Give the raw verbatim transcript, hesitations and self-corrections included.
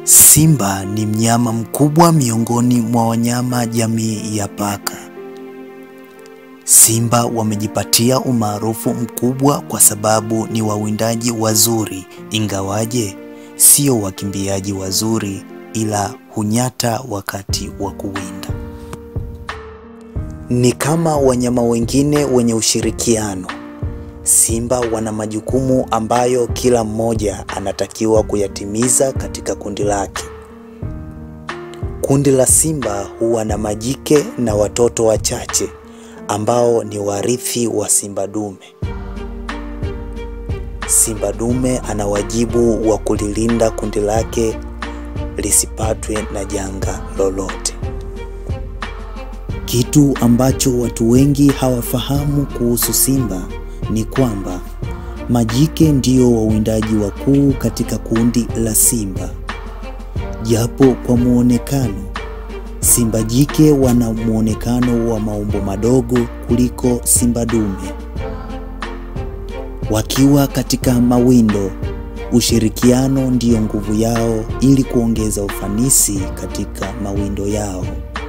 Simba ni mnyama mkubwa miongoni mwa wanyama jamii ya paka. Simba wamejipatia umaarufu mkubwa kwa sababu ni wawindaji wazuri, ingawaje sio wakimbiaji wazuri, ila hunyata wakati wa kuwinda. Ni kama wanyama wengine wenye ushirikiano. Simba wana majukumu ambayo kila mmoja anatakiwa kuyatimiza katika kundi lake. Kundi la simba huwa na majike na watoto wachache ambao ni warithi wa simba dume. Simba dume ana wajibu wa kulilinda kundi lake lisipatwe na janga lolote. Kitu ambacho watu wengi hawafahamu kuhusu simba ni kwamba majike ndio wawindaji wakuu katika kundi la simba. Japo kwa muonekano, simba jike wana muonekano wa maumbo madogo kuliko simba dume. Wakiwa katika mawindo, ushirikiano ndio nguvu yao ili kuongeza ufanisi katika mawindo yao.